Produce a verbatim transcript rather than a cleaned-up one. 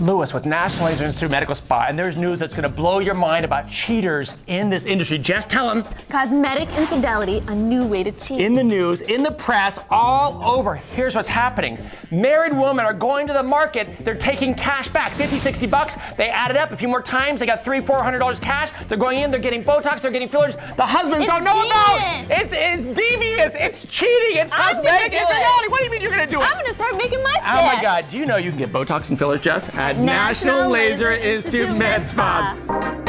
Lewis with National Laser Institute Medical Spa, and there's news that's going to blow your mind about cheaters in this industry. Jess, tell them. Cosmetic infidelity, a new way to cheat. In the news, in the press, all over. Here's what's happening. Married women are going to the market. They're taking cash back, fifty, sixty bucks. They add it up a few more times. They got three, four hundred dollars cash. They're going in. They're getting Botox. They're getting fillers. The husbands It's don't know devious. about. It's it's devious. It's cheating. It's I'm cosmetic gonna do infidelity. it. What do you mean you're gonna do it? I'm gonna start making my Oh my stash. God! Do you know you can get Botox and fillers, Jess, at National National Laser Laser Institute Institute Med Med Spa? Spa.